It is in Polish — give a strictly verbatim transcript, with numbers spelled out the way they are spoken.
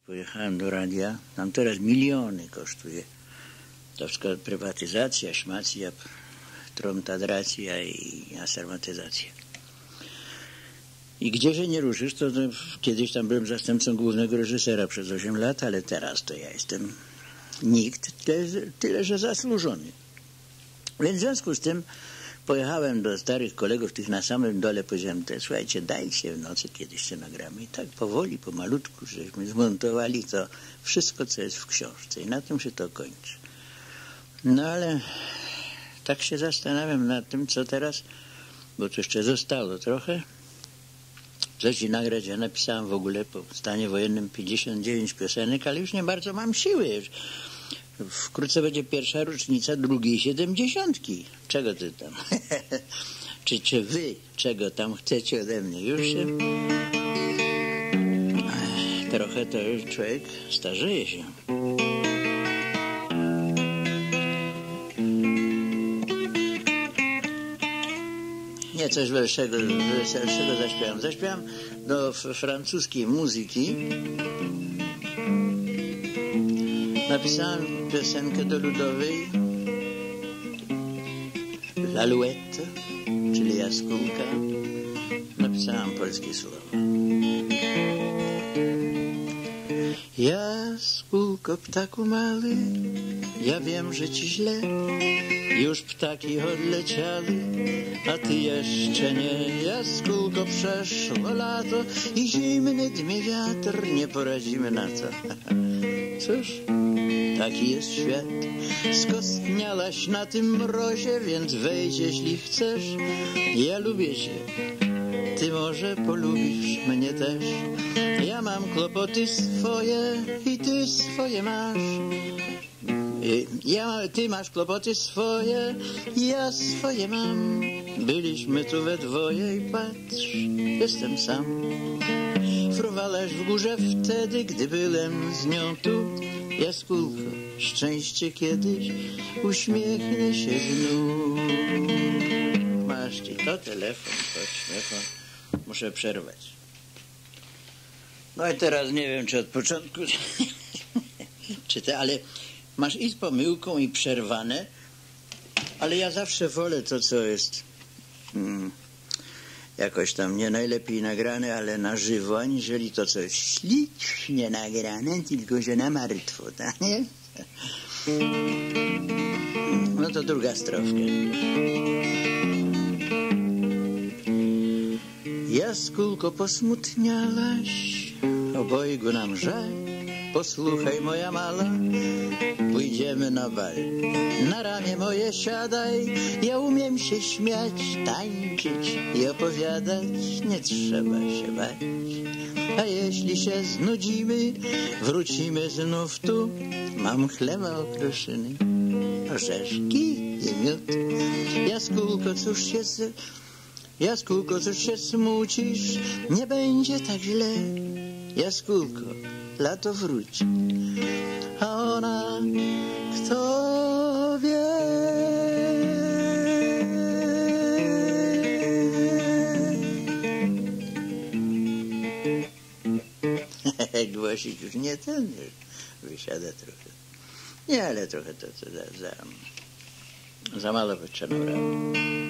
Pojechałem do radia, tam teraz miliony kosztuje. To wszystko prywatyzacja, szmacja, tromtadracja i asermatyzacja. I gdzie się nie ruszysz, to, to kiedyś tam byłem zastępcą głównego reżysera przez osiem lat, ale teraz to ja jestem nikt, tyle, tyle że zasłużony. Więc w związku z tym pojechałem do starych kolegów, tych na samym dole, powiedziałem, te, słuchajcie, dajcie w nocy kiedyś się nagramy. I tak powoli, pomalutku, żeśmy zmontowali to wszystko, co jest w książce. I na tym się to kończy. No ale tak się zastanawiam nad tym, co teraz, bo tu jeszcze zostało trochę. Coś ci nagrać, ja napisałem w ogóle po stanie wojennym pięćdziesiąt dziewięć piosenek, ale już nie bardzo mam siły. Już wkrótce będzie pierwsza rocznica drugiej siedemdziesiątki. Czego ty tam? czy, czy wy czego tam chcecie ode mnie? Już się... Ech, trochę to już człowiek starzeje się. Nie, coś weselszego, weselszego zaśpiewam. Zaśpiewam do francuskiej muzyki. Napisałem piosenkę do ludowej L'alouette, czyli jaskółka. Napisałem polskie słowa. Jaskółko, ptaku mały, ja wiem, że ci źle, już ptaki odleciały, a ty jeszcze nie. Jaskółko, przeszło lato i zimny dmie wiatr, nie poradzimy na to. Cóż, taki jest świat. Skostniałaś na tym mrozie, więc wejdź, jeśli chcesz. Ja lubię cię, ty może polubisz mnie też. Ja mam kłopoty swoje i ty swoje masz. Ja, ty masz kłopoty swoje, ja swoje mam. Byliśmy tu we dwoje i patrz, jestem sam. Fruwalaś w górze wtedy, gdy byłem z nią tu. Jaskółko, szczęście kiedyś uśmiechnie się znów. Masz ci to telefon, to śmiechon. Muszę przerwać. No i teraz nie wiem, czy od początku, czy te, ale masz i z pomyłką, i przerwane, ale ja zawsze wolę to, co jest hmm, jakoś tam nie najlepiej nagrane, ale na żywo, aniżeli to, co jest ślicznie nagrane, tylko że na martwo, tak, nie? No to druga strofka. Jaskółko, posmutniałaś, obojgu nam żal. Posłuchaj, moja mala, pójdziemy na bal. Na ramię moje siadaj, ja umiem się śmiać, tańczyć i opowiadać, nie trzeba się bać. A jeśli się znudzimy, wrócimy znów tu. Mam chleba okruszyny, orzeszki i miód. Jaskółko, cóż się z... Jaskółko, cóż się smucisz, nie będzie tak źle. Jaskółko, lato wróci, a ona, kto wie. Głosik już nie ten, już wysiada trochę. Nie, ale trochę to, to za, za, za mało wytrzymał.